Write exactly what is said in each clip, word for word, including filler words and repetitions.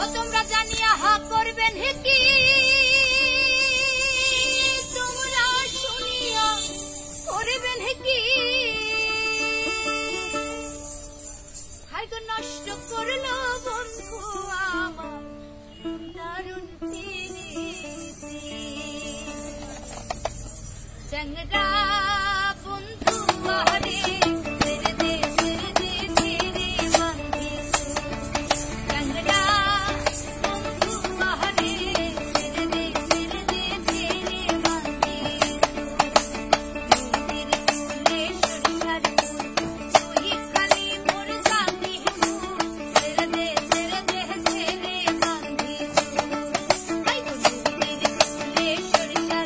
তোমরা জানিয়া হা করবেন কি তোমরা শুনিয়া করবেন কি ভাগ্য নষ্ট করলো বন্ধু আমার দারুণ চংরা বন্ধু আরে তেরে দে তেরে দে তেরে মাঙ্গি চংরা বন্ধু আরে তেরে দে তেরে দে তেরে মাঙ্গি তেরে ফুলে সরসার তুই খালি মোর জানি তেরে দে তেরে দে তেরে মাঙ্গি আই বন্ধু তেরে ফুলে সরসার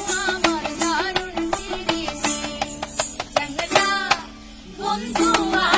বন্ধু